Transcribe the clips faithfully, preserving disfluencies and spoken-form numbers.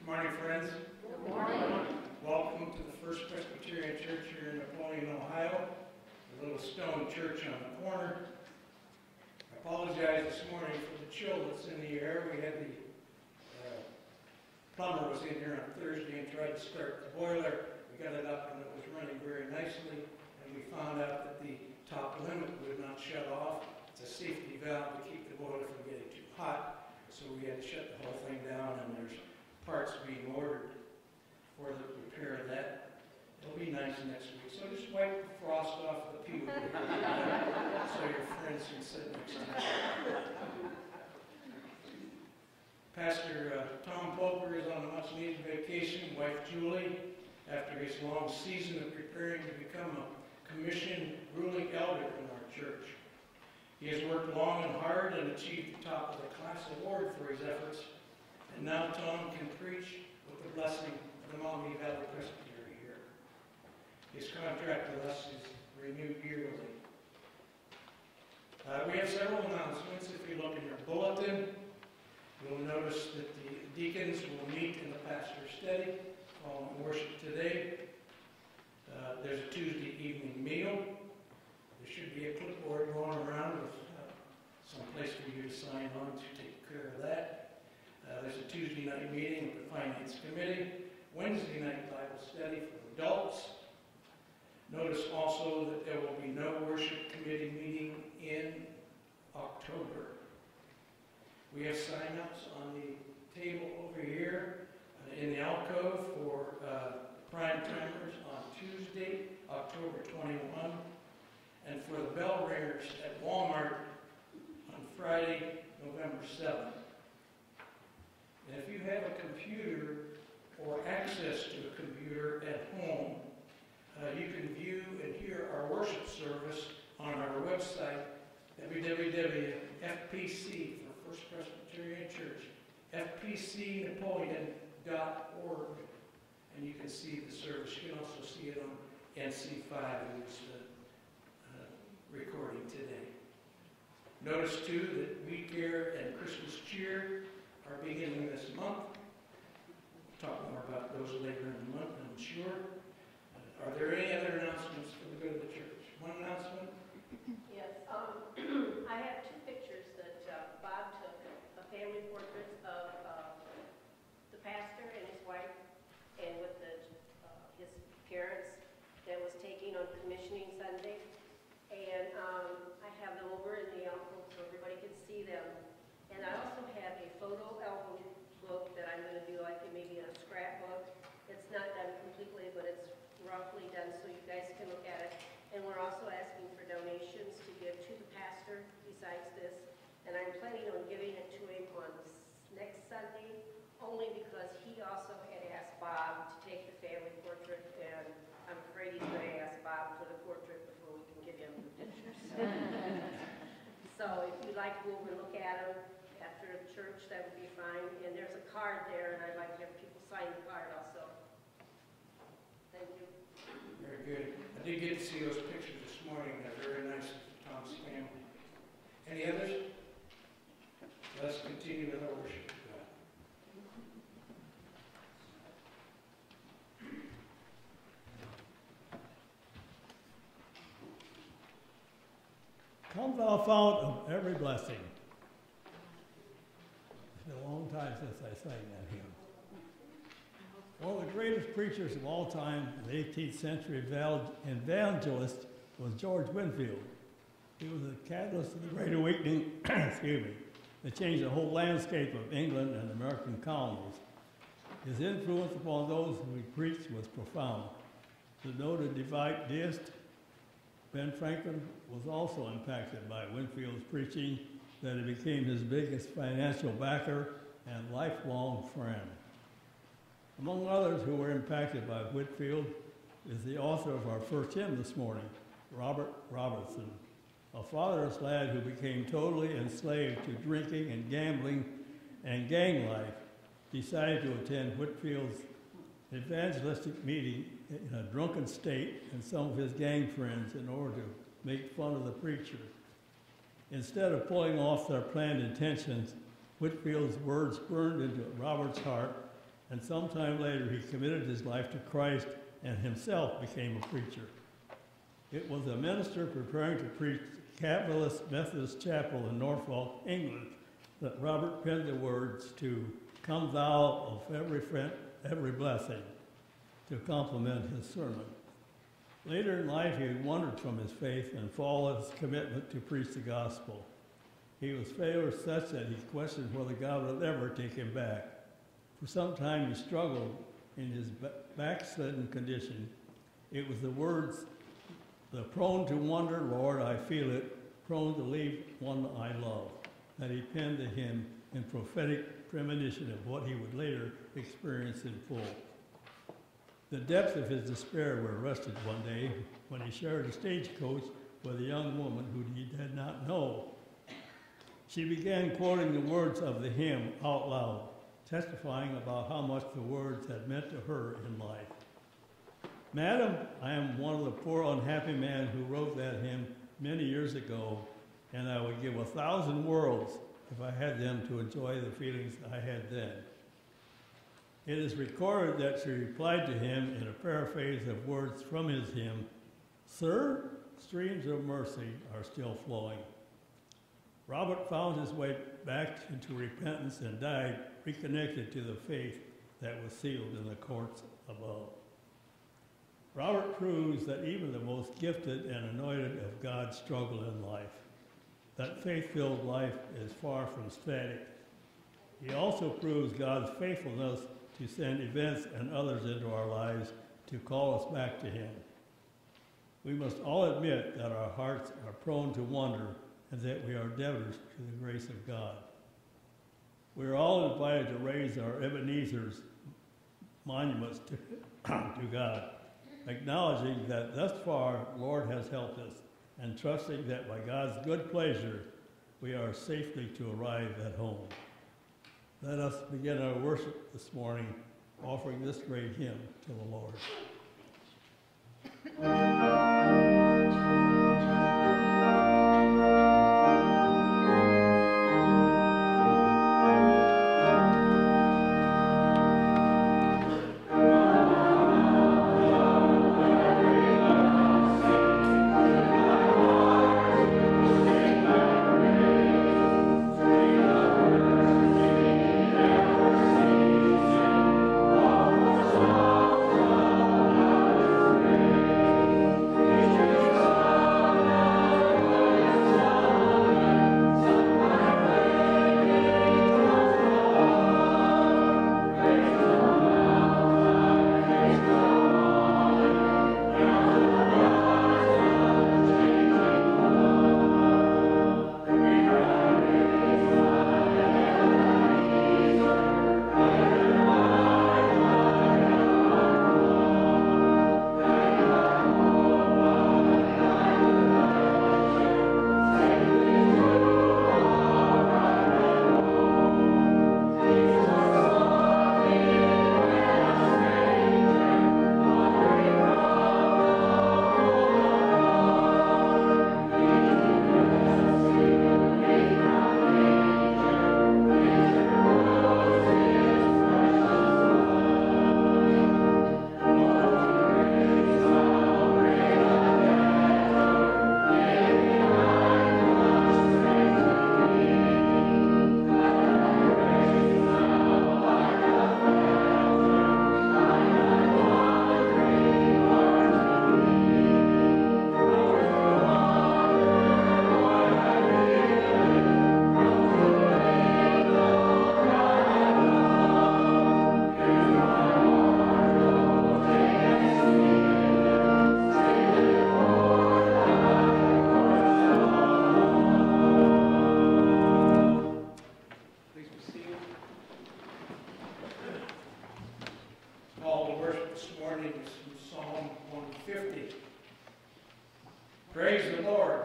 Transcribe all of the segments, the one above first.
Morning, friends. Good morning. Welcome to the First Presbyterian Church here in Napoleon, Ohio, a little stone church on the corner. I apologize this morning for the chill that's in the air. We had the uh, plumber was in here on Thursday and tried to start the boiler. We got it up and it was running very nicely, and we found out that the top limit would not shut off. It's a safety valve to keep the boiler from getting too hot, so we had to shut the whole thing down, and there's parts being ordered for the repair of that. It'll be nice next week. So just wipe the frost off the pew so your friends can sit next to you. Pastor uh, Tom Poker is on a much-needed vacation. Wife Julie, after his long season of preparing to become a commissioned ruling elder in our church. He has worked long and hard and achieved the top of the class award for his efforts. And now Tom can preach with the blessing of the Maumee Valley Presbytery here. His contract with us is renewed yearly. Uh, we have several announcements. If you look in your bulletin, you'll notice that the deacons will meet in the pastor's study following worship today. Uh, there's a Tuesday evening meal. There should be a clipboard going around with uh, some place for you to sign on to take care of that. Uh, there's a Tuesday night meeting with the Finance Committee, Wednesday night Bible study for adults. Notice also that there will be no worship committee meeting in October. We have sign-ups on the table over here uh, in the alcove for uh, prime timers on Tuesday, October twenty-first, and for the bell ringers at Walmart on Friday, November seventh. And if you have a computer or access to a computer at home, uh, you can view and hear our worship service on our website, w w w dot f p c for First Presbyterian Church, f p c napoleon dot org, and you can see the service. You can also see it on N C five, who's uh, uh, recording today. Notice too that Week Care and Christmas Cheer are beginning this month. We'll talk more about those later in the month, I'm sure. Uh, are there any other announcements for the good of the church? One announcement? Yes, um, I have two pictures that uh, Bob took, a family portrait of uh, the pastor and his wife, and with the, uh, his parents, that was taken on commissioning Sunday. And um, I have them over in the alcove so everybody can see them. And I also have a photo album book that I'm going to do like maybe a scrapbook. It's not done completely, but it's roughly done so you guys can look at it. And we're also asking for donations to give to the pastor besides this. And I'm planning on giving it to him on next Sunday, only because he also had asked Bob to take the family portrait, and I'm afraid he's going to ask Bob for the portrait before we can give him the pictures. So if you'd like to go over and look at them after church, that would be fine. And there's a card there, and I'd like to have people sign the card also. Thank you. Very good. I did get to see those pictures this morning. They're very nice of Tom's family. Any others? Let's continue with our worship of God. Come thou fount of every blessing. It's been a long time since I sang that hymn. One of the greatest preachers of all time, the eighteenth century evangelist, was George Whitefield. He was the catalyst of the Great Awakening, excuse me, that changed the whole landscape of England and American colonies. His influence upon those who he preached was profound. The noted devout deist Ben Franklin was also impacted by Whitefield's preaching, that he became his biggest financial backer and lifelong friend. Among others who were impacted by Whitefield is the author of our first hymn this morning, Robert Robertson, a fatherless lad who became totally enslaved to drinking and gambling and gang life, decided to attend Whitefield's evangelistic meeting in a drunken state and some of his gang friends in order to make fun of the preacher. Instead of pulling off their planned intentions, Whitefield's words burned into Robert's heart, and sometime later he committed his life to Christ and himself became a preacher. It was a minister preparing to preach the Capitalist Methodist Chapel in Norfolk, England, that Robert penned the words to "Come thou of every friend, every blessing," to complement his sermon. Later in life, he wandered from his faith and followed his commitment to preach the gospel. He was favored such that he questioned whether God would ever take him back. For some time, he struggled in his backslidden condition. It was the words, "The prone to wander, Lord, I feel it, prone to leave one I love," that he penned to him in prophetic premonition of what he would later experience in full. The depths of his despair were arrested one day when he shared a stagecoach with a young woman who he did not know. She began quoting the words of the hymn out loud, testifying about how much the words had meant to her in life. "Madam, I am one of the poor unhappy men who wrote that hymn many years ago, and I would give a thousand worlds if I had them to enjoy the feelings I had then." It is recorded that she replied to him in a paraphrase of words from his hymn, "Sir, streams of mercy are still flowing." Robert found his way back into repentance and died reconnected to the faith that was sealed in the courts above. Robert proves that even the most gifted and anointed of God struggle in life. That faith-filled life is far from static. He also proves God's faithfulness to send events and others into our lives to call us back to him. We must all admit that our hearts are prone to wander and that we are debtors to the grace of God. We are all invited to raise our Ebenezer's monuments to, to God, acknowledging that thus far Lord has helped us and trusting that by God's good pleasure we are safely to arrive at home. Let us begin our worship this morning offering this great hymn to the Lord. Praise the Lord.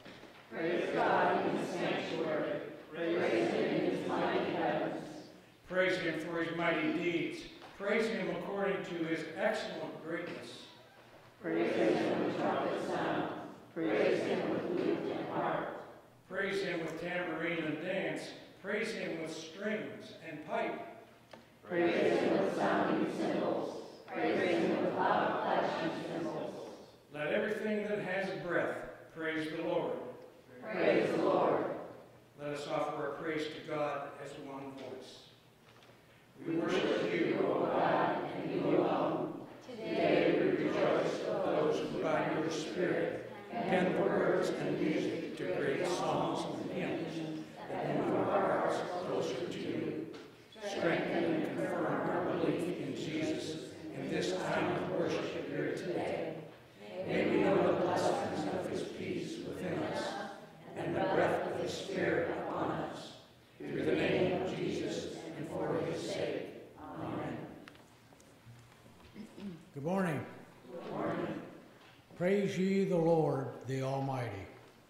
Praise God in his sanctuary. Praise him in his mighty heavens. Praise him for his mighty deeds. Praise him according to his excellent greatness. Praise him with trumpet sound. Praise him with lute and harp. Praise him with tambourine and dance. Praise him with strings and pipe. Praise him with sounding cymbals. Praise him with loud clashing cymbals. Let everything that has breath praise the Lord. Praise the Lord. Let us offer our praise to God as one voice. We worship you, O God, and you alone. Today we rejoice with those who by your Spirit pen the words and music to great songs and hymns that move our hearts closer to you. Strengthen and confirm our belief in Jesus in this time of worship here today. May we know the blessings of his peace within us and the breath of his Spirit upon us. Through the name of Jesus and for his sake. Amen. Good morning. Good morning. Praise ye the Lord, the Almighty.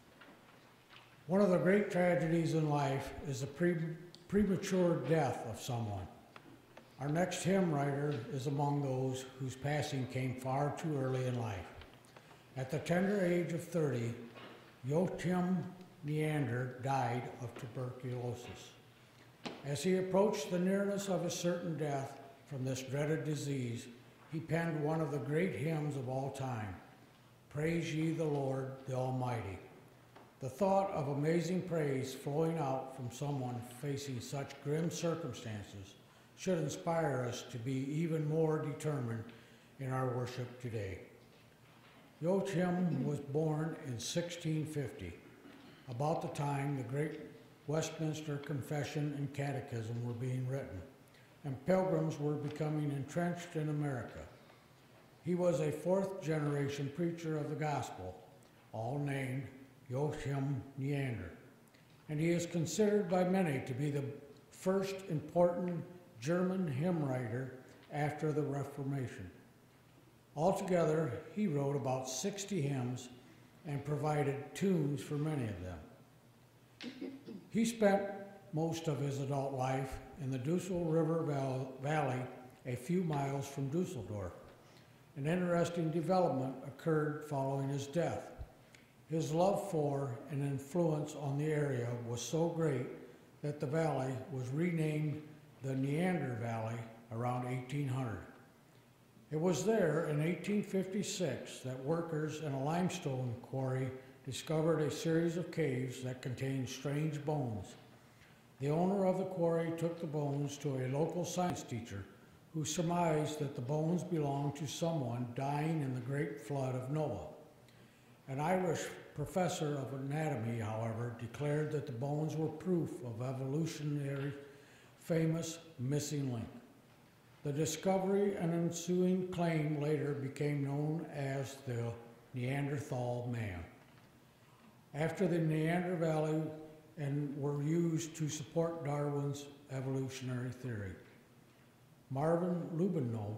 One of the great tragedies in life is the pre- premature death of someone. Our next hymn writer is among those whose passing came far too early in life. At the tender age of thirty, Joachim Neander died of tuberculosis. As he approached the nearness of a certain death from this dreaded disease, he penned one of the great hymns of all time, Praise ye the Lord, the Almighty. The thought of amazing praise flowing out from someone facing such grim circumstances should inspire us to be even more determined in our worship today. Joachim was born in sixteen fifty, about the time the great Westminster Confession and Catechism were being written, and pilgrims were becoming entrenched in America. He was a fourth-generation preacher of the gospel, all named Joachim Neander, and he is considered by many to be the first important German hymn writer after the Reformation. Altogether, he wrote about sixty hymns and provided tunes for many of them. He spent most of his adult life in the Dussel River Valley, a few miles from Dusseldorf. An interesting development occurred following his death. His love for and influence on the area was so great that the valley was renamed the Neander Valley around eighteen hundred. It was there in eighteen fifty-six that workers in a limestone quarry discovered a series of caves that contained strange bones. The owner of the quarry took the bones to a local science teacher who surmised that the bones belonged to someone dying in the great flood of Noah. An Irish professor of anatomy, however, declared that the bones were proof of evolutionary famous missing link. The discovery and ensuing claim later became known as the Neanderthal man, after the Neander Valley, and were used to support Darwin's evolutionary theory. Marvin Lubenow,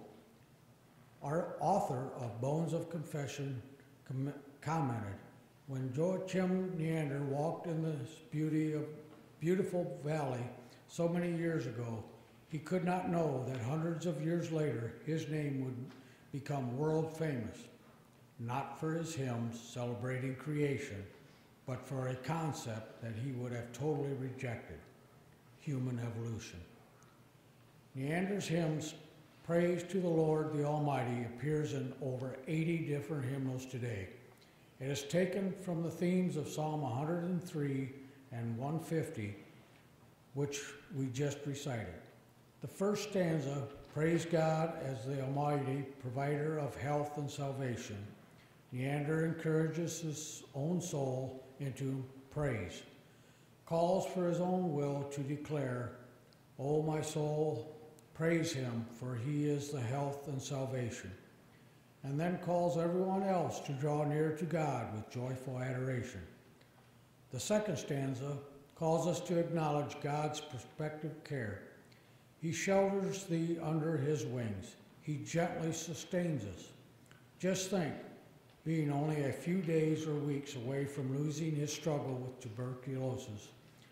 our author of Bones of Confession, com- commented, when Joachim Neander walked in this beauty of beautiful valley so many years ago, he could not know that hundreds of years later his name would become world famous, not for his hymns celebrating creation, but for a concept that he would have totally rejected, human evolution. Neander's hymns, Praise to the Lord the Almighty, appears in over eighty different hymnals today. It is taken from the themes of Psalm one hundred three and one fifty, which we just recited. The first stanza, praise God as the Almighty, provider of health and salvation. Neander encourages his own soul into praise, calls for his own will to declare, O my soul, praise him, for he is the health and salvation, and then calls everyone else to draw near to God with joyful adoration. The second stanza calls us to acknowledge God's prospective care. He shelters thee under his wings. He gently sustains us. Just think, being only a few days or weeks away from losing his struggle with tuberculosis,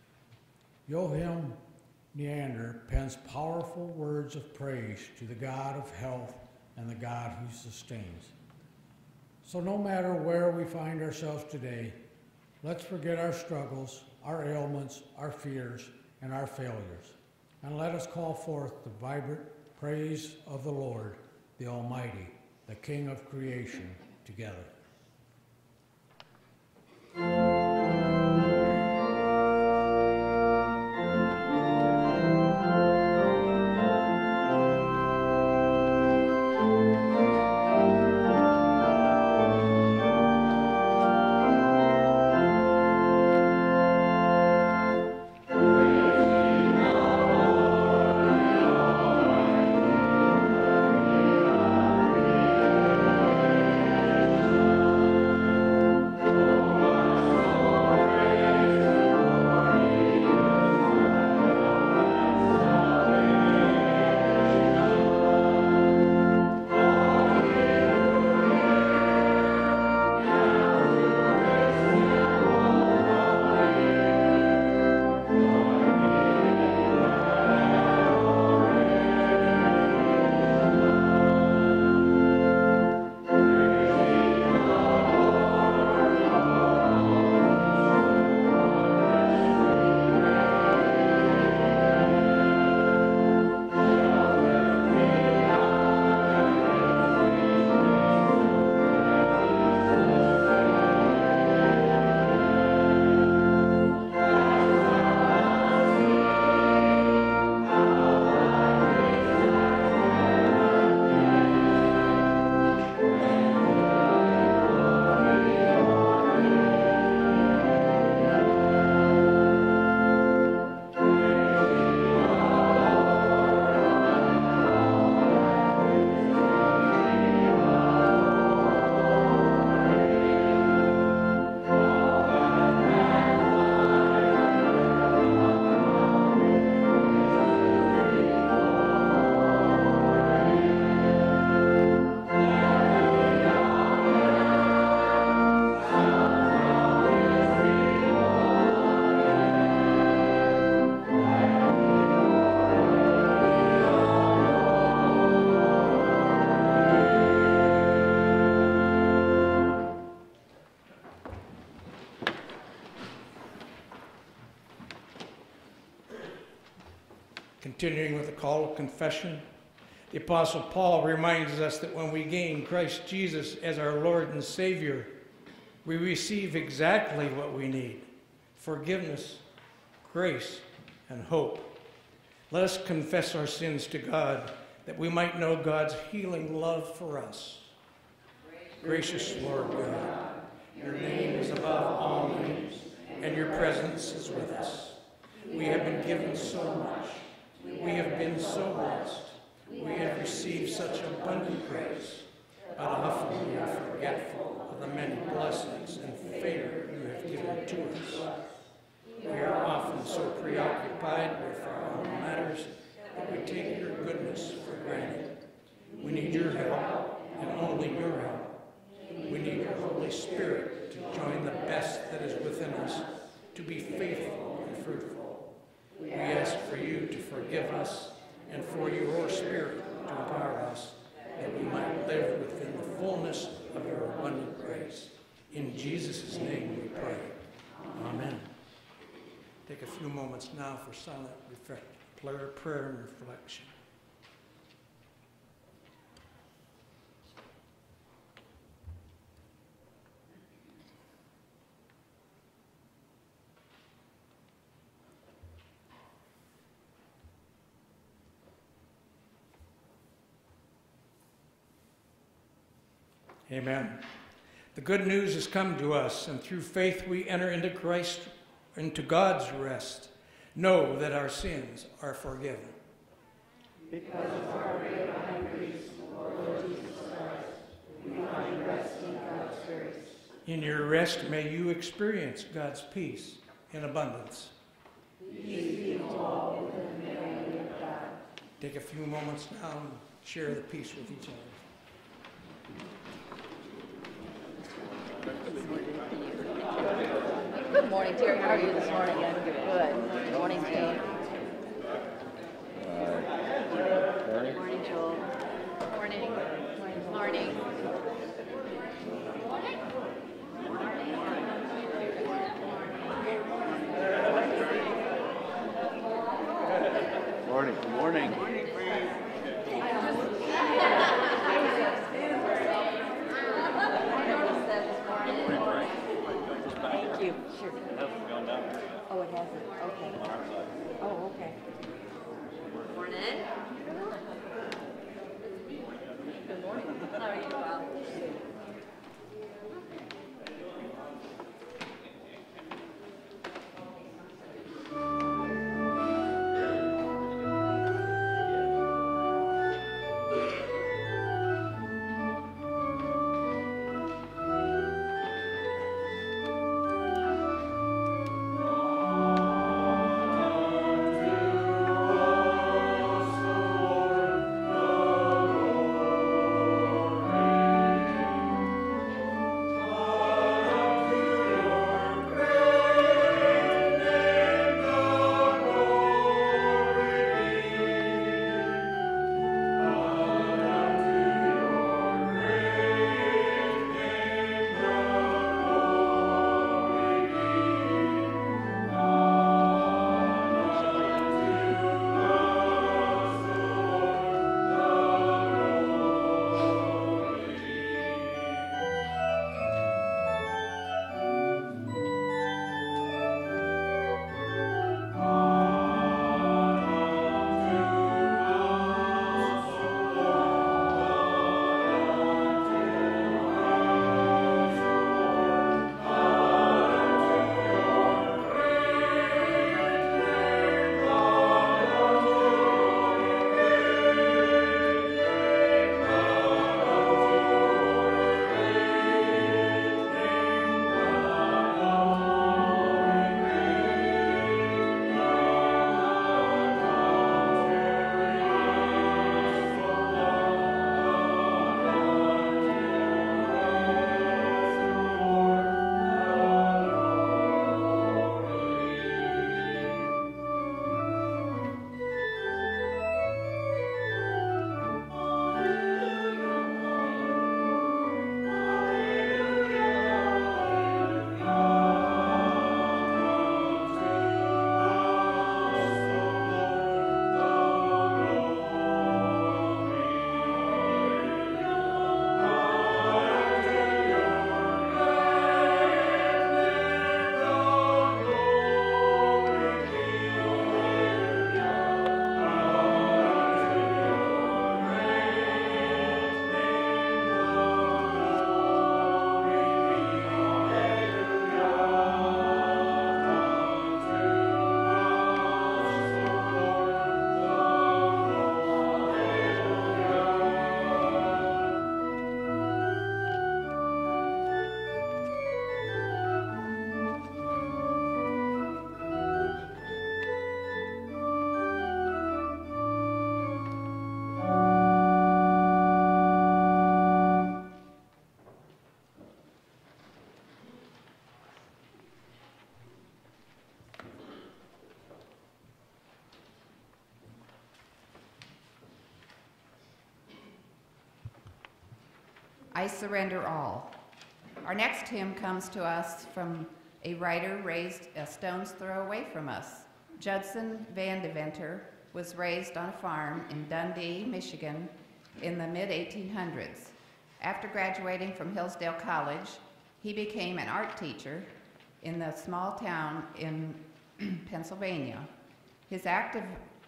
Joachim Neander pens powerful words of praise to the God of health and the God who sustains. So no matter where we find ourselves today, let's forget our struggles, our ailments, our fears, and our failures. And let us call forth the vibrant praise of the Lord, the Almighty, the King of creation, together. Continuing with the call of confession, the Apostle Paul reminds us that when we gain Christ Jesus as our Lord and Savior, we receive exactly what we need: forgiveness, grace, and hope. Let us confess our sins to God, that we might know God's healing love for us. Gracious Lord God, your name is above all names, and your presence is with us. We have been given so much. We have been so blessed. We have received such abundant grace, but often we are forgetful of the many blessings and favor you have given to us. We are often so preoccupied with our own matters that we take your goodness for granted. We need your help, and only your help. We need your Holy Spirit to join the best that is within us, to be faithful and fruitful. We ask for you to forgive us and for your Spirit to empower us, that we might live within the fullness of your abundant grace. In Jesus' name we pray. Amen. Take a few moments now for silent reflect, prayer and reflection. Amen. The good news has come to us, and through faith we enter into Christ, into God's rest. Know that our sins are forgiven. Because of our great high priest, Lord Jesus Christ, we find rest in God's grace. In your rest, may you experience God's peace in abundance. Peace be to all within the family of God. Take a few moments now and share the peace with each other. Good morning, Terry. How are you this morning? Good. Good morning, Joe. Good morning, Joel. Morning. Morning. Morning. Morning. Thank you. Sure. Oh, it hasn't. Okay. Oh, okay. Morning. Good morning. How are you, Bob? I Surrender All. Our next hymn comes to us from a writer raised a stone's throw away from us. Judson Van Deventer was raised on a farm in Dundee, Michigan in the mid eighteen hundreds. After graduating from Hillsdale College, he became an art teacher in the small town in Pennsylvania. His active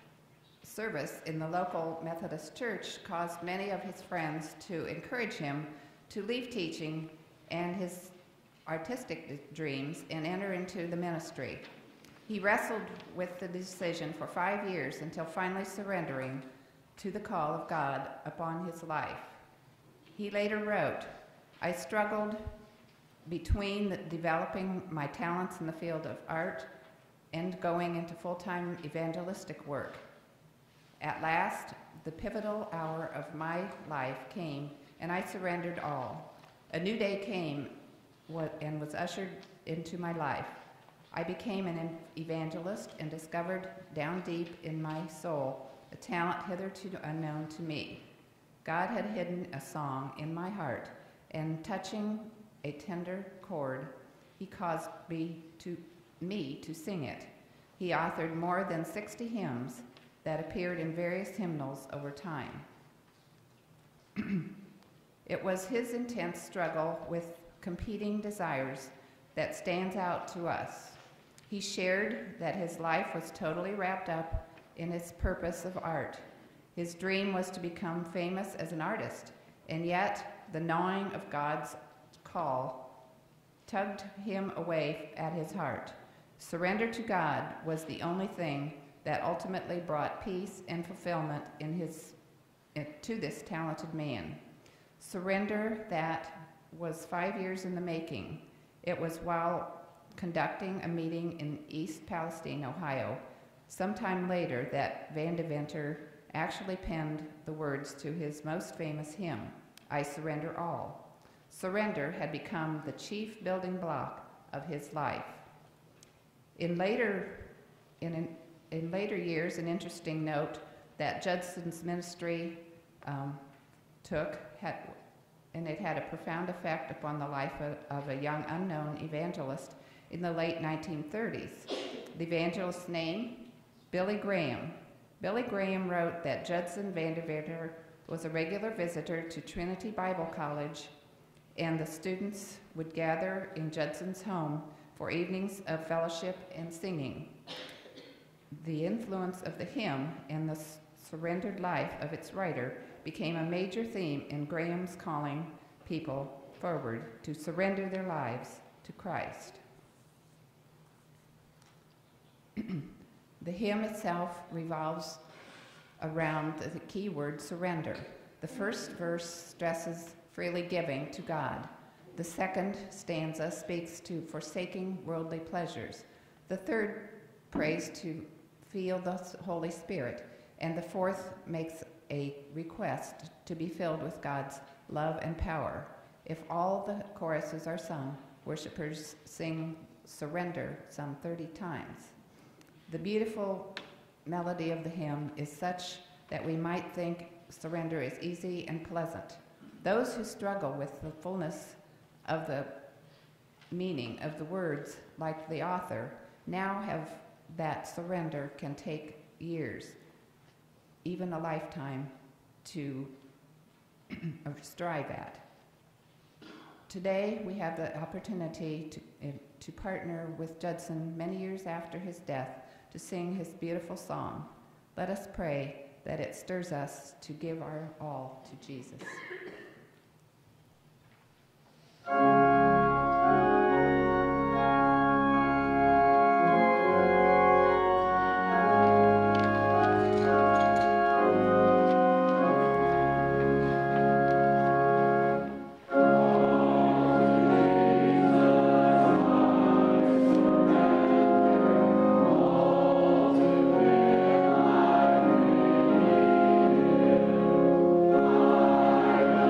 service in the local Methodist church caused many of his friends to encourage him to leave teaching and his artistic dreams and enter into the ministry. He wrestled with the decision for five years until finally surrendering to the call of God upon his life. He later wrote, "I struggled between the developing my talents in the field of art and going into full-time evangelistic work. At last, the pivotal hour of my life came, and I surrendered all. A new day came and was ushered into my life. I became an evangelist and discovered down deep in my soul a talent hitherto unknown to me. God had hidden a song in my heart, and touching a tender chord, he caused me to, me to sing it. He authored more than sixty hymns that appeared in various hymnals over time. It was his intense struggle with competing desires that stands out to us. He shared that his life was totally wrapped up in his purpose of art. His dream was to become famous as an artist, and yet the gnawing of God's call tugged him away at his heart. Surrender to God was the only thing that ultimately brought peace and fulfillment in his, to this talented man. Surrender that was five years in the making. It was while conducting a meeting in East Palestine, Ohio, sometime later, that Van Deventer actually penned the words to his most famous hymn, I Surrender All. Surrender had become the chief building block of his life. In later, in, an, in later years, an interesting note that Judson's ministry um, took, had, and it had a profound effect upon the life of, of a young unknown evangelist in the late nineteen thirties. The evangelist's name, Billy Graham. Billy Graham wrote that Judson Van Deventer was a regular visitor to Trinity Bible College, and the students would gather in Judson's home for evenings of fellowship and singing. The influence of the hymn and the surrendered life of its writer became a major theme in Graham's calling people forward to surrender their lives to Christ. The hymn itself revolves around the key word surrender. The first verse stresses freely giving to God. The second stanza speaks to forsaking worldly pleasures. The third prays to feel the Holy Spirit. And the fourth makes a request to be filled with God's love and power. If all the choruses are sung, worshipers sing surrender some thirty times. The beautiful melody of the hymn is such that we might think surrender is easy and pleasant. Those who struggle with the fullness of the meaning of the words, like the author, now have that surrender can take years, even a lifetime, to strive at. Today, we have the opportunity to, uh, to partner with Judson many years after his death to sing his beautiful song. Let us pray that it stirs us to give our all to Jesus. I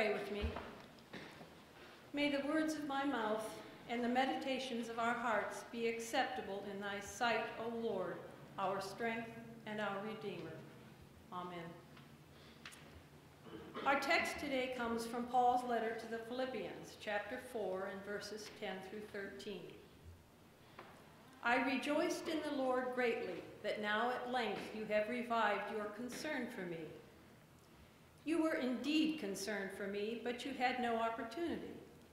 pray with me. May the words of my mouth and the meditations of our hearts be acceptable in thy sight, O Lord, our strength and our Redeemer. Amen. Our text today comes from Paul's letter to the Philippians, chapter four, and verses ten through thirteen. I rejoiced in the Lord greatly that now at length you have revived your concern for me. You were indeed concerned for me, but you had no opportunity.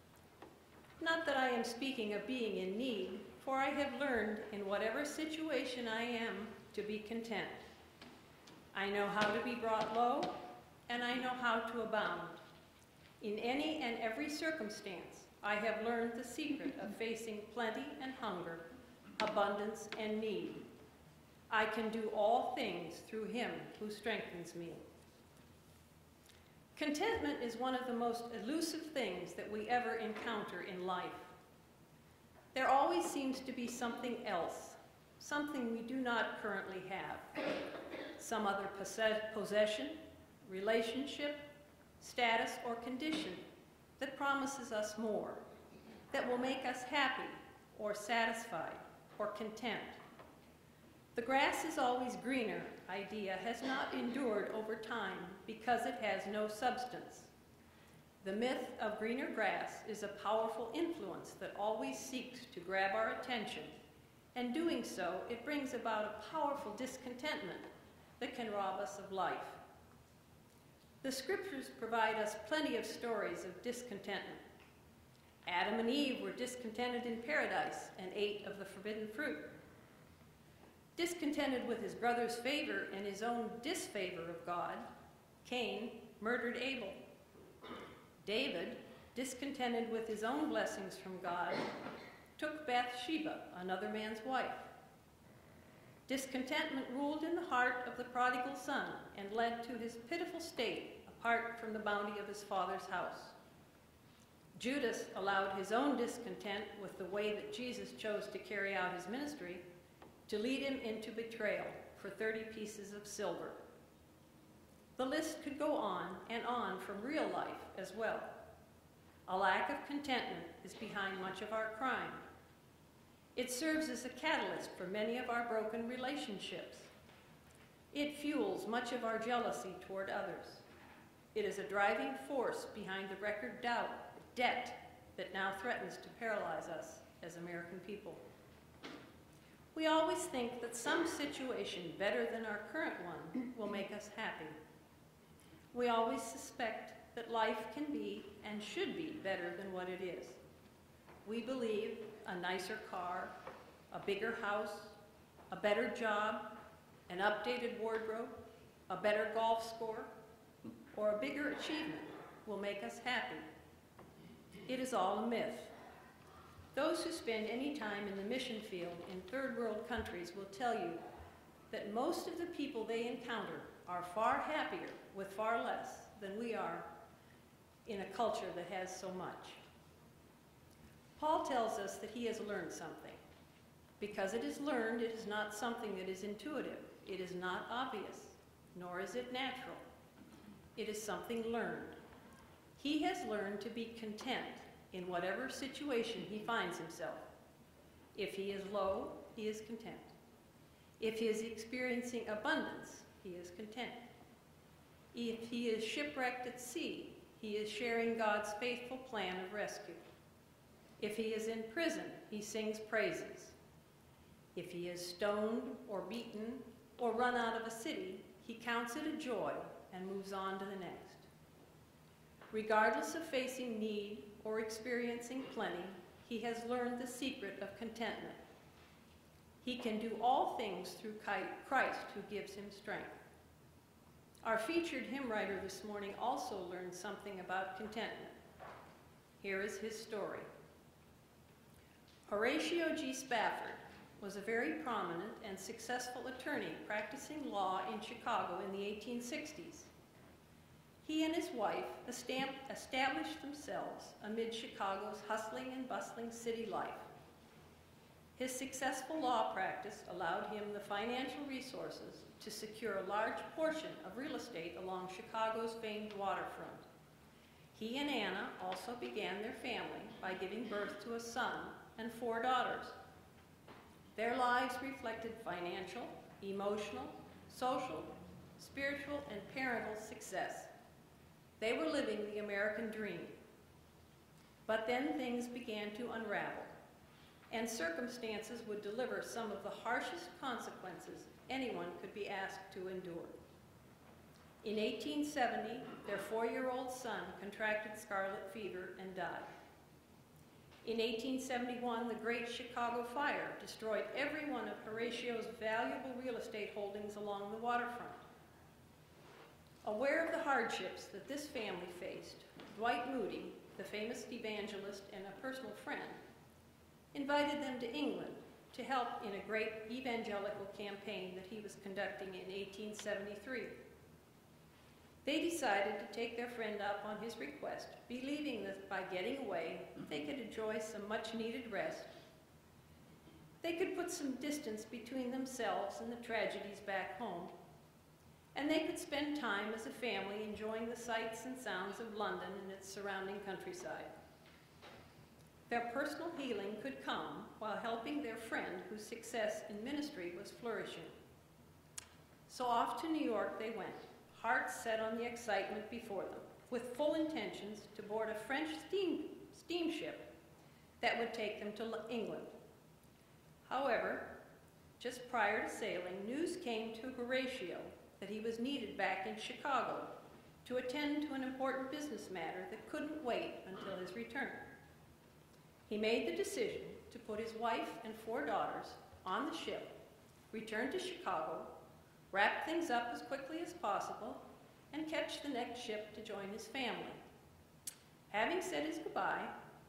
Not that I am speaking of being in need, for I have learned in whatever situation I am to be content. I know how to be brought low, and I know how to abound. In any and every circumstance, I have learned the secret of facing plenty and hunger, abundance and need. I can do all things through him who strengthens me. Contentment is one of the most elusive things that we ever encounter in life. There always seems to be something else, something we do not currently have. Some other possession, relationship, status, or condition that promises us more, that will make us happy or satisfied or content. The grass is always greener idea has not endured over time because it has no substance. The myth of greener grass is a powerful influence that always seeks to grab our attention, and doing so, it brings about a powerful discontentment that can rob us of life. The scriptures provide us plenty of stories of discontentment. Adam and Eve were discontented in paradise and ate of the forbidden fruit. Discontented with his brother's favor and his own disfavor of God, Cain murdered Abel. David, discontented with his own blessings from God, took Bathsheba, another man's wife. Discontentment ruled in the heart of the prodigal son and led to his pitiful state apart from the bounty of his father's house. Judas allowed his own discontent with the way that Jesus chose to carry out his ministry to lead him into betrayal for thirty pieces of silver. The list could go on and on from real life as well. A lack of contentment is behind much of our crime. It serves as a catalyst for many of our broken relationships. It fuels much of our jealousy toward others. It is a driving force behind the record doubt, debt that now threatens to paralyze us as American people. We always think that some situation better than our current one will make us happy. We always suspect that life can be and should be better than what it is. We believe a nicer car, a bigger house, a better job, an updated wardrobe, a better golf score, or a bigger achievement will make us happy. It is all a myth. Those who spend any time in the mission field in third world countries will tell you that most of the people they encounter are far happier with far less than we are in a culture that has so much. Paul tells us that he has learned something. Because it is learned, it is not something that is intuitive. It is not obvious, nor is it natural. It is something learned. He has learned to be content in whatever situation he finds himself. If he is low, he is content. If he is experiencing abundance, he is content. If he is shipwrecked at sea, he is sharing God's faithful plan of rescue. If he is in prison, he sings praises. If he is stoned or beaten or run out of a city, he counts it a joy and moves on to the next. Regardless of facing need or experiencing plenty, he has learned the secret of contentment. He can do all things through Christ who gives him strength. Our featured hymn writer this morning also learned something about contentment. Here is his story. Horatio G. Spafford was a very prominent and successful attorney practicing law in Chicago in the eighteen sixties. He and his wife established themselves amid Chicago's hustling and bustling city life. His successful law practice allowed him the financial resources to secure a large portion of real estate along Chicago's famed waterfront. He and Anna also began their family by giving birth to a son and four daughters. Their lives reflected financial, emotional, social, spiritual, and parental success. They were living the American dream. But then things began to unravel, and circumstances would deliver some of the harshest consequences anyone could be asked to endure. In eighteen seventy, their four-year-old son contracted scarlet fever and died. In eighteen seventy-one, the Great Chicago Fire destroyed every one of Horatio's valuable real estate holdings along the waterfront. Aware of the hardships that this family faced, Dwight Moody, the famous evangelist and a personal friend, invited them to England to help in a great evangelical campaign that he was conducting in eighteen seventy-three. They decided to take their friend up on his request, believing that by getting away, they could enjoy some much-needed rest. They could put some distance between themselves and the tragedies back home, and they could spend time as a family enjoying the sights and sounds of London and its surrounding countryside. Their personal healing could come while helping their friend whose success in ministry was flourishing. So off to New York they went, hearts set on the excitement before them, with full intentions to board a French steam, steamship that would take them to England. However, just prior to sailing, news came to Horatio that he was needed back in Chicago to attend to an important business matter that couldn't wait until his return. He made the decision to put his wife and four daughters on the ship, return to Chicago, wrap things up as quickly as possible, and catch the next ship to join his family. Having said his goodbye,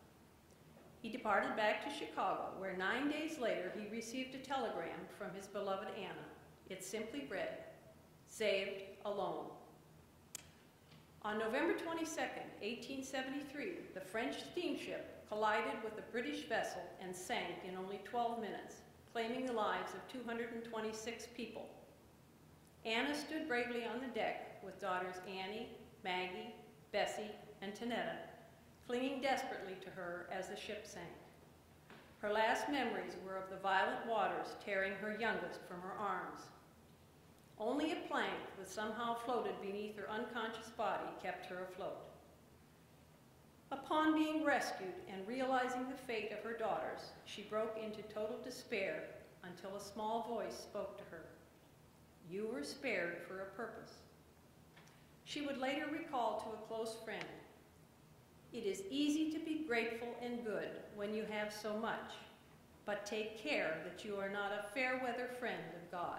he departed back to Chicago, where nine days later he received a telegram from his beloved Anna. It simply read, "Saved alone." On November twenty-second, eighteen seventy-three, the French steamship collided with a British vessel and sank in only twelve minutes, claiming the lives of two hundred twenty-six people. Anna stood bravely on the deck with daughters Annie, Maggie, Bessie, and Tanetta, clinging desperately to her as the ship sank. Her last memories were of the violent waters tearing her youngest from her arms. Only a plank that somehow floated beneath her unconscious body kept her afloat. Upon being rescued and realizing the fate of her daughters, she broke into total despair until a small voice spoke to her. "You were spared for a purpose." She would later recall to a close friend, "It is easy to be grateful and good when you have so much, but take care that you are not a fair-weather friend of God."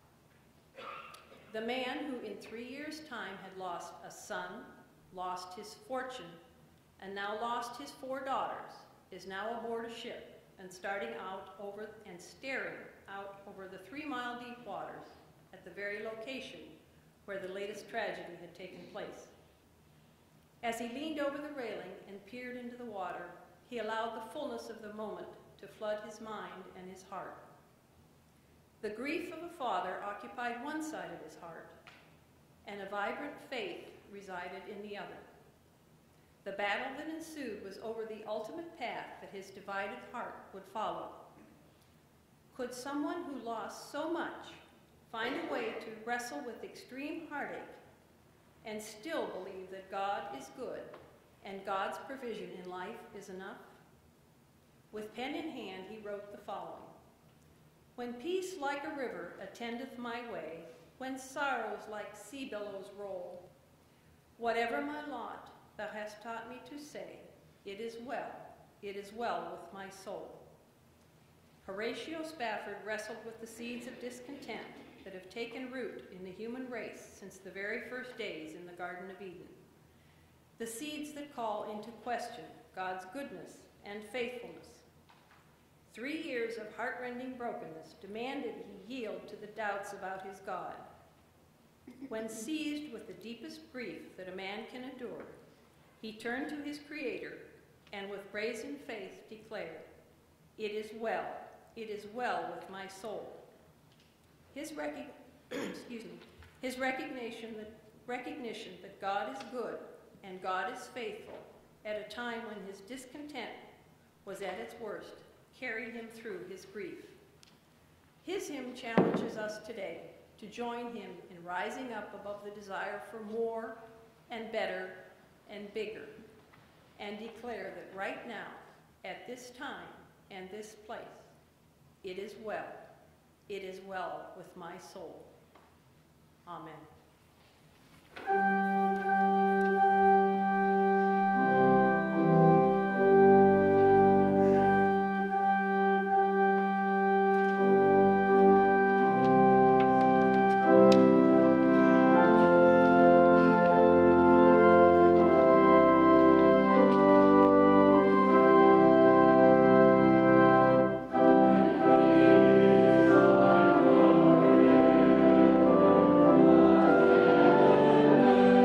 The man who in three years' time had lost a son, lost his fortune, and now lost his four daughters, is now aboard a ship and starting out over and staring out over the three-mile deep waters at the very location where the latest tragedy had taken place. As he leaned over the railing and peered into the water, he allowed the fullness of the moment to flood his mind and his heart. The grief of a father occupied one side of his heart, and a vibrant faith resided in the other. The battle that ensued was over the ultimate path that his divided heart would follow. Could someone who lost so much find a way to wrestle with extreme heartache and still believe that God is good and God's provision in life is enough? With pen in hand, he wrote the following: "When peace like a river attendeth my way, when sorrows like sea billows roll, whatever my lot, thou hast taught me to say, it is well, it is well with my soul." Horatio Spafford wrestled with the seeds of discontent that have taken root in the human race since the very first days in the Garden of Eden. The seeds that call into question God's goodness and faithfulness. Three years of heart-rending brokenness demanded he yield to the doubts about his God. When seized with the deepest grief that a man can endure, he turned to his Creator and with brazen faith declared, "It is well, it is well with my soul." His, rec- excuse me, his recognition, that, recognition that God is good and God is faithful, at a time when his discontent was at its worst, carried him through his grief. His hymn challenges us today to join him in rising up above the desire for more and better and bigger, and declare that right now, at this time and this place, it is well, it is well with my soul. Amen. Amen.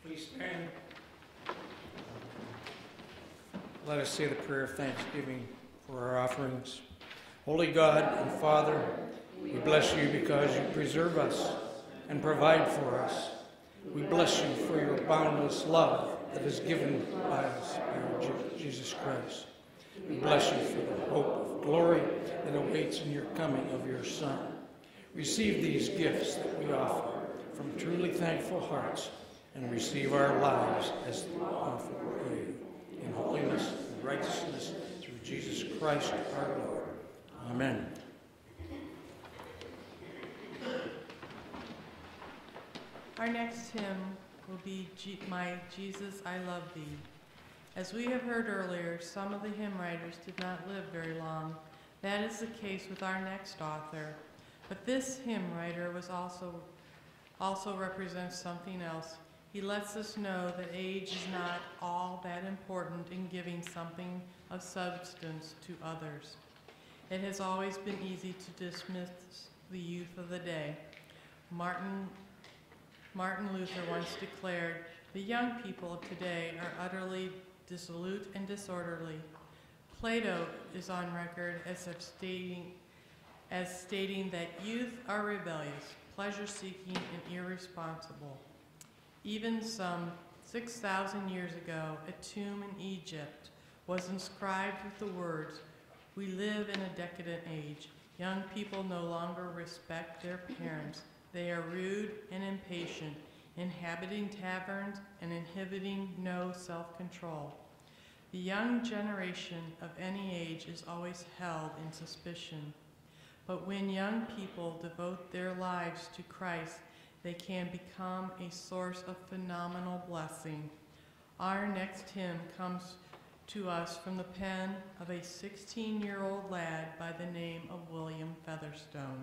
Please stand. Let us say the prayer of thanksgiving for our offerings. Holy God and Father, we bless you because you preserve us and provide for us. We bless you for your boundless love that is given by us by our Jesus Christ. We bless you for the hope of glory that awaits in your coming of your Son. Receive these gifts that we offer from truly thankful hearts, and receive our lives as the offering for you in holiness and righteousness through Jesus Christ our Lord. Amen. Our next hymn will be G- My Jesus, I Love Thee. As we have heard earlier, some of the hymn writers did not live very long. That is the case with our next author. But this hymn writer was also, also represents something else. He lets us know that age is not all that important in giving something of substance to others. It has always been easy to dismiss the youth of the day. Martin, Martin Luther once declared, "The young people of today are utterly dissolute and disorderly." Plato is on record as stating, as stating that youth are rebellious, pleasure-seeking, and irresponsible. Even some six thousand years ago, a tomb in Egypt was inscribed with the words, "We live in a decadent age. Young people no longer respect their parents. They are rude and impatient, inhabiting taverns and inhibiting no self-control." The young generation of any age is always held in suspicion. But when young people devote their lives to Christ, they can become a source of phenomenal blessing. Our next hymn comes to us from the pen of a sixteen-year-old lad by the name of William Featherstone.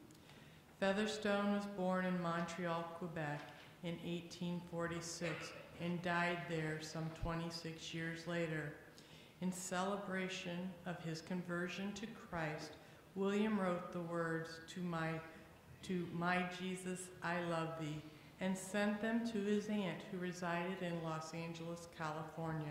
Featherstone was born in Montreal, Quebec in eighteen forty-six and died there some twenty-six years later. In celebration of his conversion to Christ, William wrote the words to my, to My Jesus, I Love Thee, and sent them to his aunt who resided in Los Angeles, California.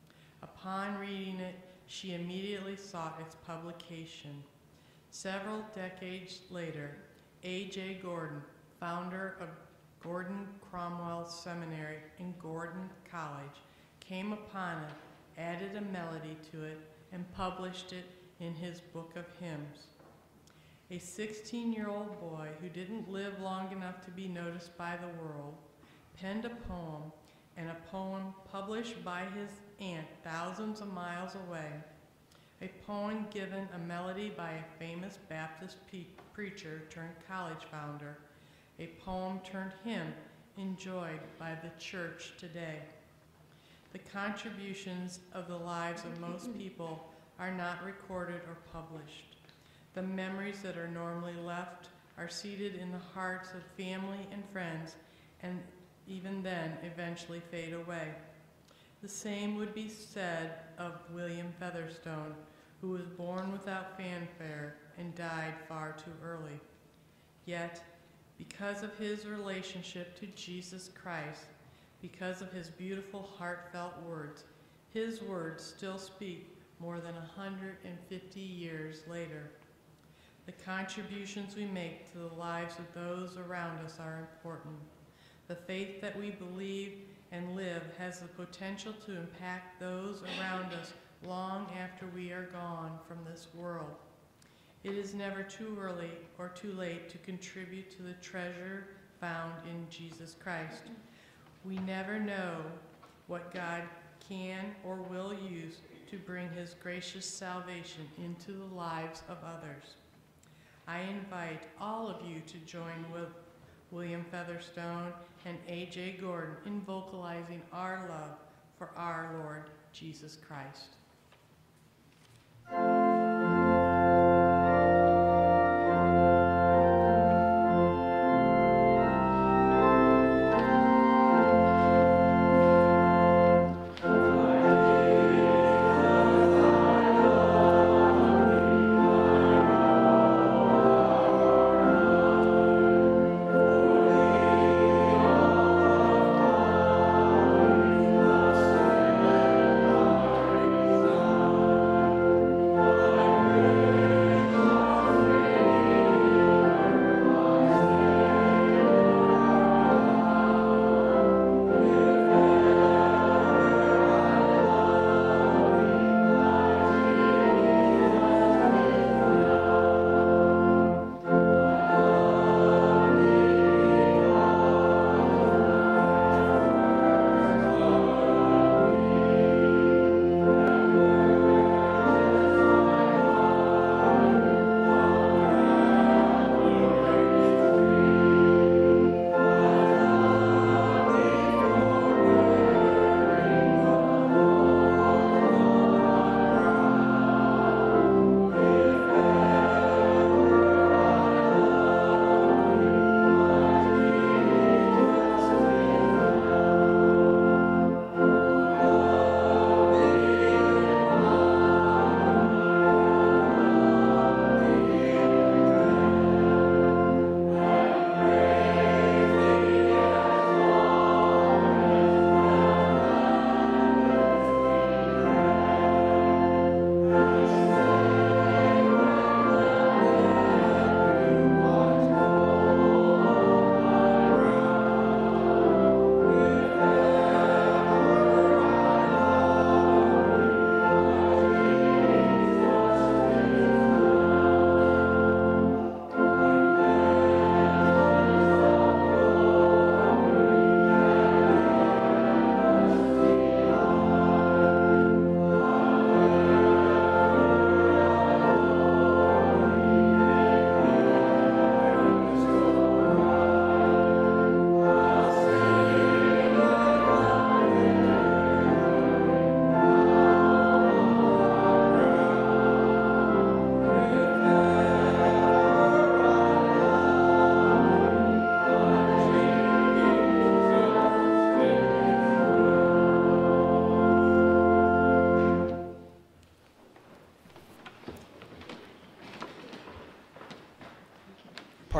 Upon reading it, she immediately sought its publication. Several decades later, A J Gordon, founder of Gordon Cromwell Seminary in Gordon College, came upon it, added a melody to it, and published it in his book of hymns. A sixteen-year-old boy who didn't live long enough to be noticed by the world penned a poem, and a poem published by his aunt thousands of miles away. A poem given a melody by a famous Baptist pe- preacher turned college founder. A poem turned hymn enjoyed by the church today. The contributions of the lives of most people are not recorded or published. The memories that are normally left are seated in the hearts of family and friends, and even then eventually fade away. The same would be said of William Featherstone, who was born without fanfare and died far too early. Yet, because of his relationship to Jesus Christ, because of his beautiful, heartfelt words, his words still speak more than one hundred fifty years later. The contributions we make to the lives of those around us are important. The faith that we believe and live has the potential to impact those around us long after we are gone from this world. It is never too early or too late to contribute to the treasure found in Jesus Christ. We never know what God can or will use to bring his gracious salvation into the lives of others. I invite all of you to join with William Featherstone and A J Gordon in vocalizing our love for our Lord Jesus Christ. Thank you.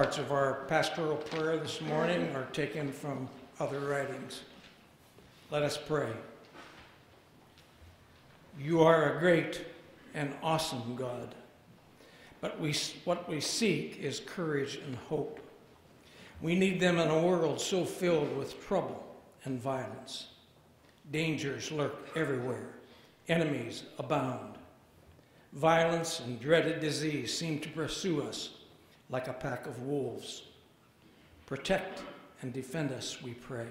parts of our pastoral prayer this morning are taken from other writings. Let us pray. You are a great and awesome God, but we, what we seek is courage and hope. We need them in a world so filled with trouble and violence. Dangers lurk everywhere. Enemies abound. Violence and dreaded disease seem to pursue us like a pack of wolves. Protect and defend us, we pray.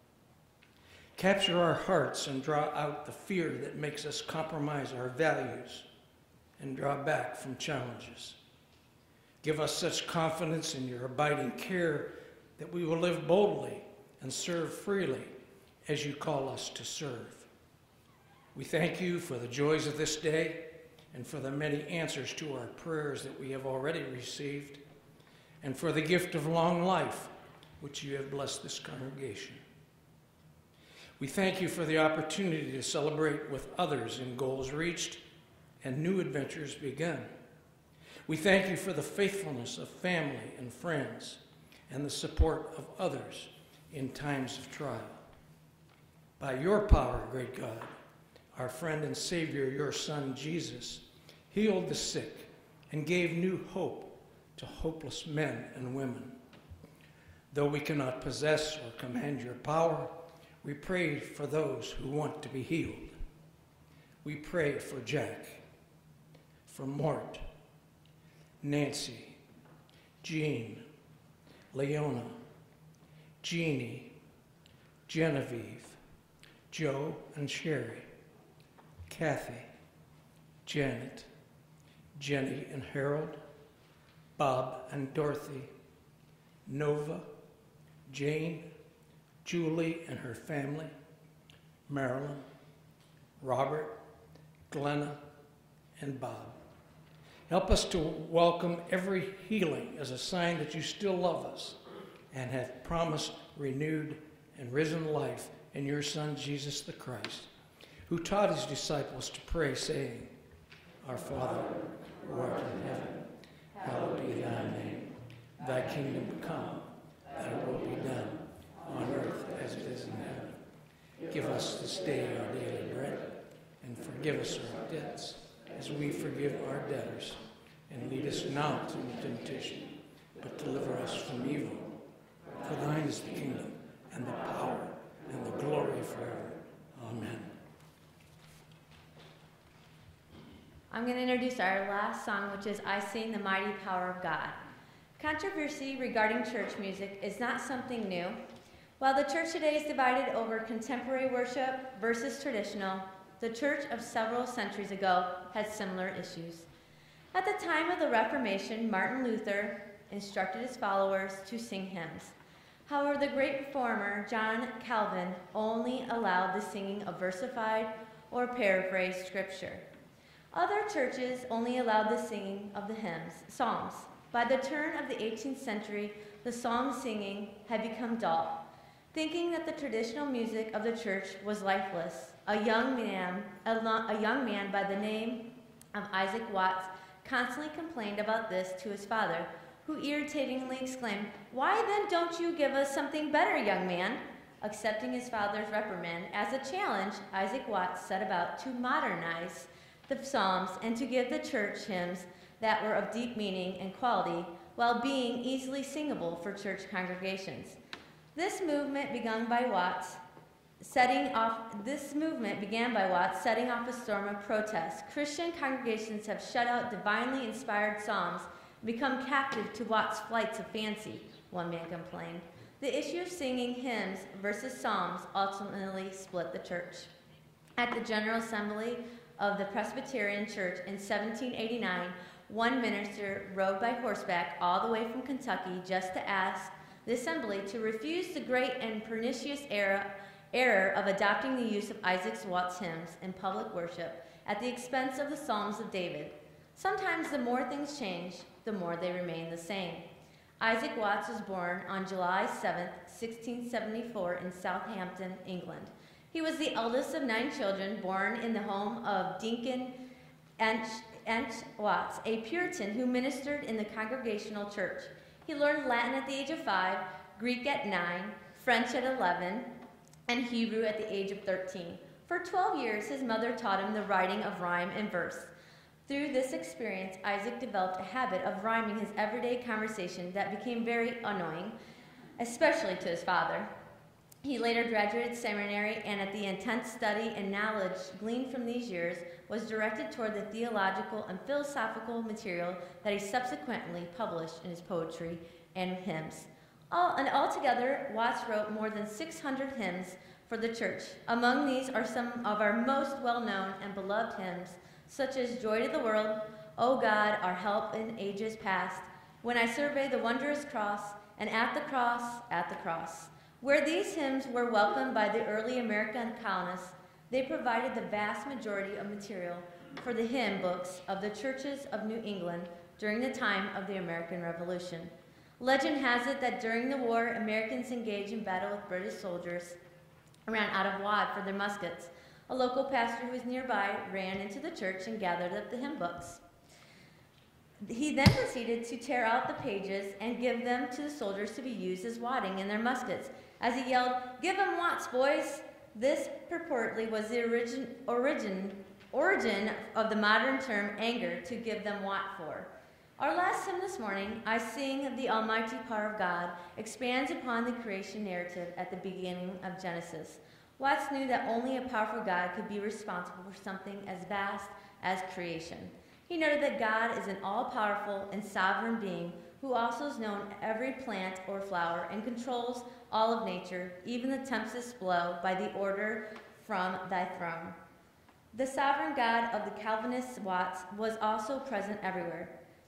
Capture our hearts and draw out the fear that makes us compromise our values and draw back from challenges. Give us such confidence in your abiding care that we will live boldly and serve freely as you call us to serve. We thank you for the joys of this day and for the many answers to our prayers that we have already received, and for the gift of long life which you have blessed this congregation. We thank you for the opportunity to celebrate with others in goals reached and new adventures begun. We thank you for the faithfulness of family and friends and the support of others in times of trial. By your power, great God, our friend and Savior, your Son, Jesus, healed the sick and gave new hope to hopeless men and women. Though we cannot possess or command your power, we pray for those who want to be healed. We pray for Jack, for Mort, Nancy, Jean, Leona, Jeannie, Genevieve, Joe and Sherry, Kathy, Janet, Jenny and Harold, Bob and Dorothy, Nova, Jane, Julie and her family, Marilyn, Robert, Glenna, and Bob. Help us to welcome every healing as a sign that you still love us and have promised renewed and risen life in your Son, Jesus the Christ, who taught his disciples to pray, saying, Our Father, who art in heaven, hallowed be thy name. Thy kingdom come, thy will be done, on earth as it is in heaven. Give us this day our daily bread, and forgive us our debts, as we forgive our debtors. And lead us not into temptation, but deliver us from evil. For thine is the kingdom, and the power, and the glory forever. Amen. I'm going to introduce our last song, which is I Sing the Mighty Power of God. Controversy regarding church music is not something new. While the church today is divided over contemporary worship versus traditional, the church of several centuries ago had similar issues. At the time of the Reformation, Martin Luther instructed his followers to sing hymns. However, the great reformer, John Calvin, only allowed the singing of versified or paraphrased scripture. Other churches only allowed the singing of the hymns, psalms. By the turn of the eighteenth century, the psalm singing had become dull. Thinking that the traditional music of the church was lifeless, a young man, a, lo- a young man by the name of Isaac Watts constantly complained about this to his father, who irritatingly exclaimed, "Why then don't you give us something better, young man?" Accepting his father's reprimand as a challenge, Isaac Watts set about to modernize the Psalms and to give the church hymns that were of deep meaning and quality while being easily singable for church congregations. This movement began by Watts setting off this movement began by Watts setting off a storm of protest. Christian congregations have shut out divinely inspired psalms and become captive to Watts' flights of fancy, one man complained. The issue of singing hymns versus psalms ultimately split the church. At the General Assembly of the Presbyterian Church in seventeen eighty-nine, one minister rode by horseback all the way from Kentucky just to ask the assembly to refuse the great and pernicious error, error of adopting the use of Isaac Watts hymns in public worship at the expense of the Psalms of David. Sometimes the more things change, the more they remain the same. Isaac Watts was born on July seventh, sixteen seventy-four in Southampton, England. He was the eldest of nine children born in the home of Deacon Ench Watts, a Puritan who ministered in the Congregational Church. He He learned Latin at the age of five, Greek at nine, French at eleven, and Hebrew at the age of thirteen. For twelve years, his mother taught him the writing of rhyme and verse. Through this experience, Isaac developed a habit of rhyming his everyday conversation that became very annoying, especially to his father. He later graduated seminary, and at the intense study and knowledge gleaned from these years was directed toward the theological and philosophical material that he subsequently published in his poetry and hymns. All, and altogether, Watts wrote more than six hundred hymns for the church. Among these are some of our most well-known and beloved hymns, such as Joy to the World, O God, our help in ages past, When I Survey the Wondrous Cross, and At the Cross, At the Cross. Where these hymns were welcomed by the early American colonists, they provided the vast majority of material for the hymn books of the churches of New England during the time of the American Revolution. Legend has it that during the war, Americans engaged in battle with British soldiers ran out of wad for their muskets. A local pastor who was nearby ran into the church and gathered up the hymn books. He then proceeded to tear out the pages and give them to the soldiers to be used as wadding in their muskets. As he yelled, "Give 'em Watts, boys!" This purportedly was the origin, origin, origin of the modern term anger, to give them Watt for. Our last hymn this morning, I Sing the Almighty Power of God, expands upon the creation narrative at the beginning of Genesis. Watts knew that only a powerful God could be responsible for something as vast as creation. He noted that God is an all-powerful and sovereign being who also has known every plant or flower and controls all of nature, even the tempest's blow, by the order from thy throne. The sovereign God of the Calvinist Watts was also present everywhere,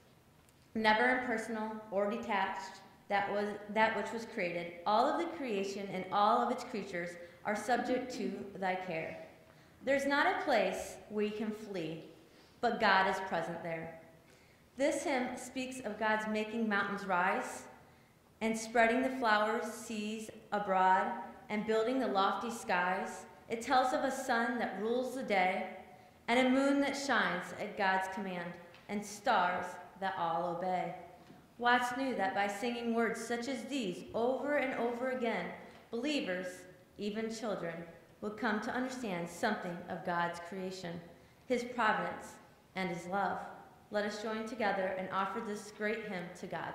never impersonal or detached. That was that which was created. All of the creation and all of its creatures are subject to thy care. There's not a place where you can flee, but God is present there. This hymn speaks of God's making mountains rise and spreading the flowers, seas abroad, and building the lofty skies. It tells of a sun that rules the day, and a moon that shines at God's command, and stars that all obey. Watts knew that by singing words such as these over and over again, believers, even children, would come to understand something of God's creation, his providence, and his love. Let us join together and offer this great hymn to God.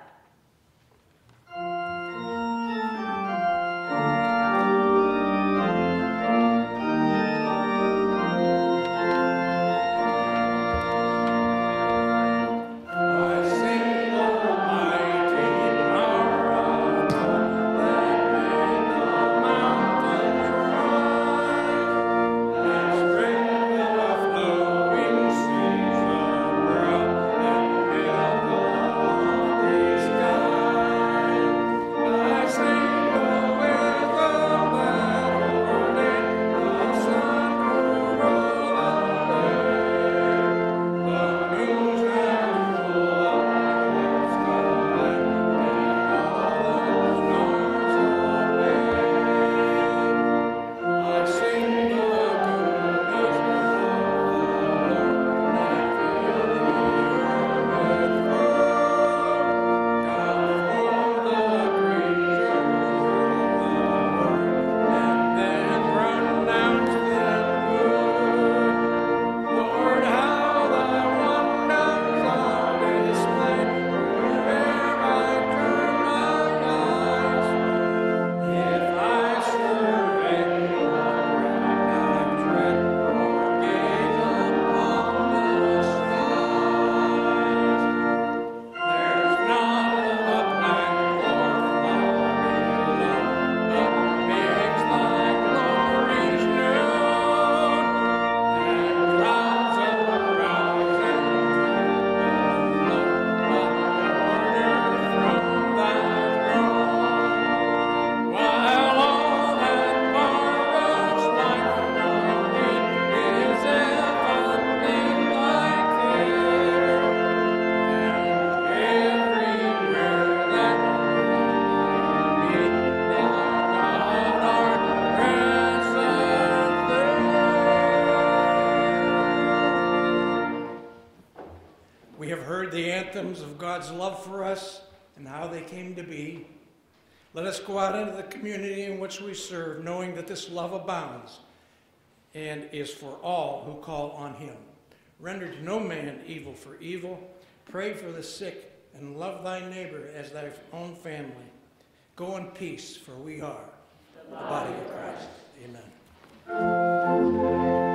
Of God's love for us and how they came to be. Let us go out into the community in which we serve, knowing that this love abounds and is for all who call on him. Render to no man evil for evil. Pray for the sick and love thy neighbor as thy own family. Go in peace, for we are the body of Christ. Amen.